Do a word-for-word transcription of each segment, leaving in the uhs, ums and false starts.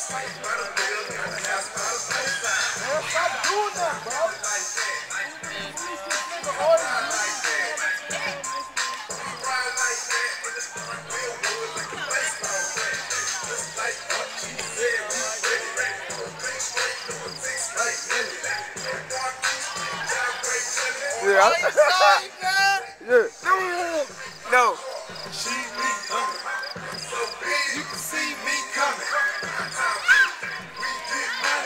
Stop doing that, bro. Yeah. Yeah. No. See me coming. You can see me coming. We get money.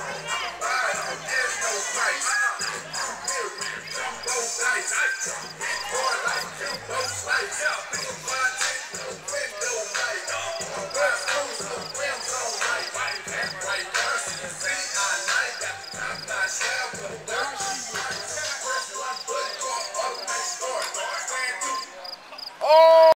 Hey.